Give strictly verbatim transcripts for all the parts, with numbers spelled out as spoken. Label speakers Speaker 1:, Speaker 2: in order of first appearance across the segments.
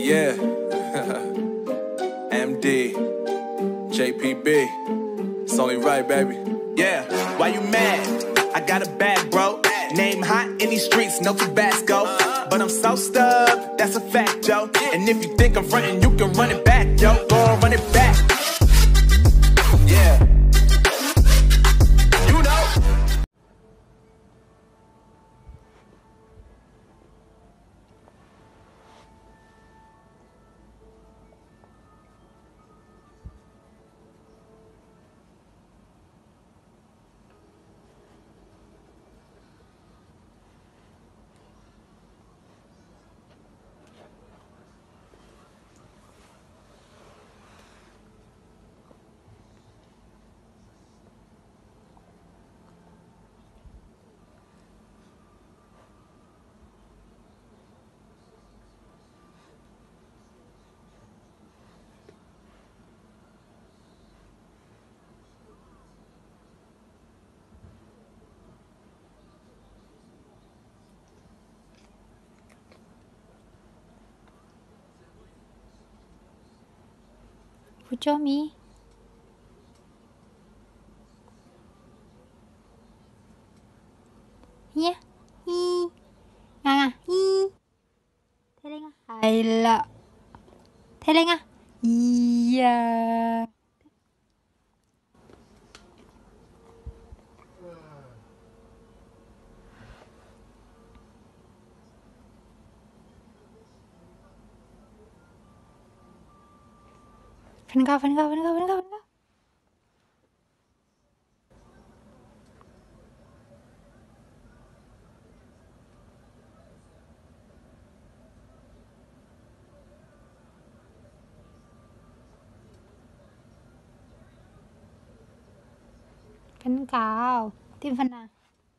Speaker 1: yeah. M D, J P B, it's only right, baby.
Speaker 2: Yeah, why you mad? I got a bag, bro. Name hot in these streets, no Tabasco. But I'm so stuck, that's a fact, yo. And if you think I'm frontin', you can run it back, yo. Go on, run it back. Yeah. You know.
Speaker 3: Fujo mi. Iya. Hi. Nga hi. Thế nga. Hay là. Thế nga. Iya. Phân cao, phân cao, phân cao, phân cao, phân cao. Phân cao. Tìm phần nào.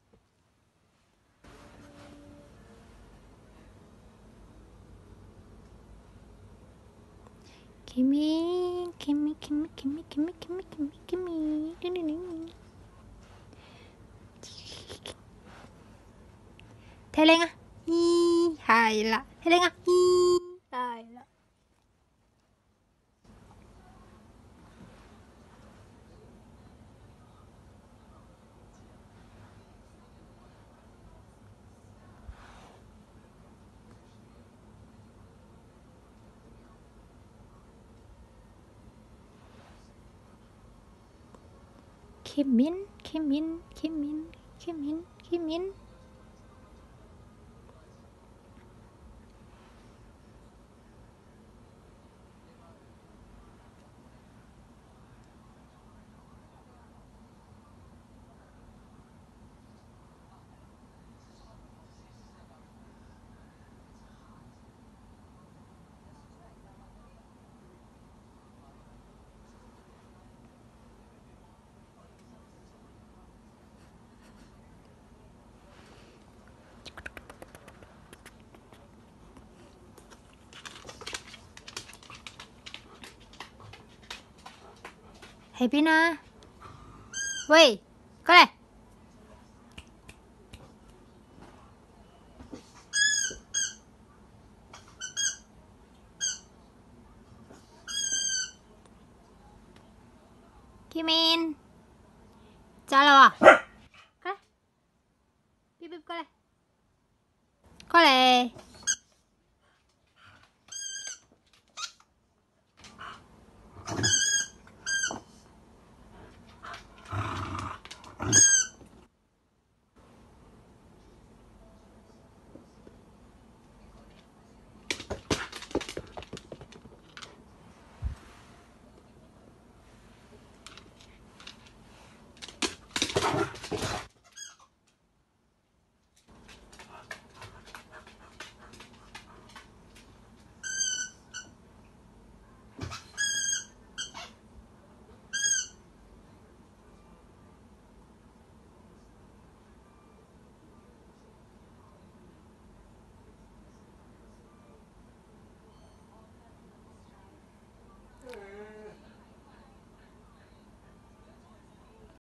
Speaker 3: Kimi, Kimi, Kimi, Kimi, Kimi, Kimi, Kimi, Kimi. Đi đi đi. Thế lên à? Hi, hay là. Thế lên à? Hi, hay là. Kim Min, Kim Min, Kim Min, Kim Min, Kim Min. Hey Pina. Wait, có đây. Kim Min. Chào à?